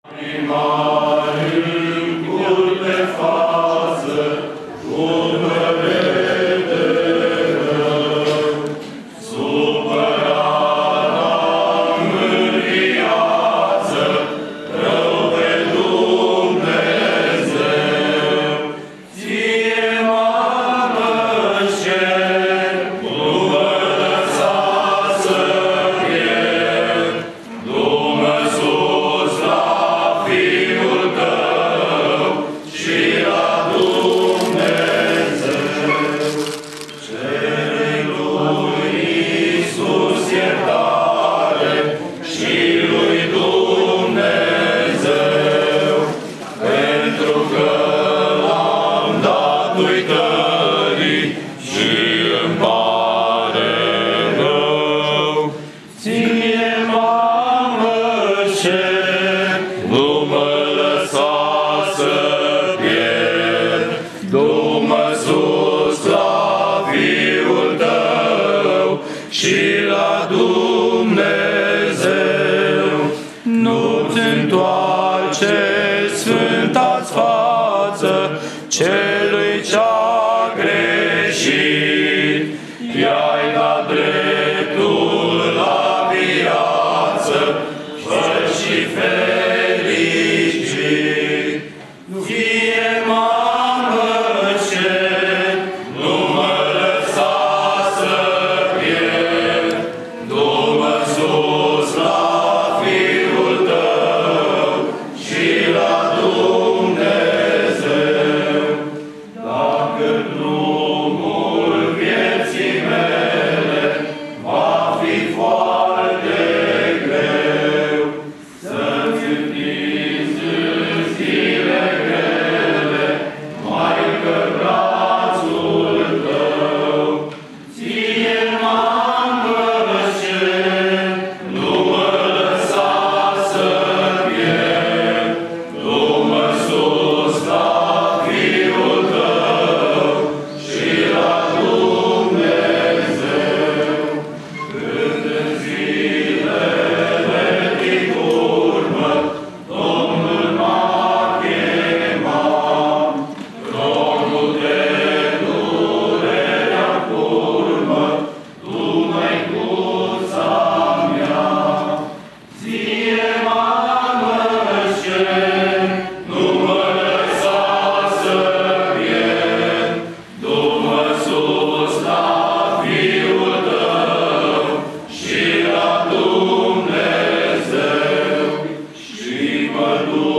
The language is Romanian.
Celui ce-a greșit, i-ai dat dreptul la viață, fă și fericit. Fie mamă ce nu mă lăsa să pierd, du-mă sus la Fiul Tău și la Dumnezeu. Dacă drumul vieții mele va fi foarte greu, să-ți întinzi zile grele, Maică, brațul Tău. Ție, mamă ce nu mă lăsa să pierd, du-mă sus la Fiul Tău și la Dumnezeu. Când în zilele din urmă Domnul m-a chemat, rogul de durerea curmă, Tu, Măicuța mea. Ție, mamă ce nu mă lăsa să pierd, du-mă sus la Fiul Tău și la Dumnezeu și mă duc